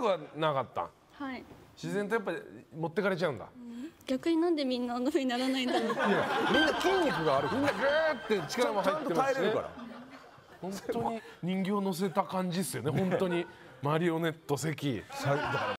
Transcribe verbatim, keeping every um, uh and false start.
はなかった。 はい。 自然とやっぱり持ってかれちゃうんだ。 逆になんでみんなあんな風にならないんだろう。 みんな筋肉があるから。 みんなグーって力も入ってますしね。 ちゃんと耐えれるから。 本当に人形乗せた感じですよね。本当にマリオネット関。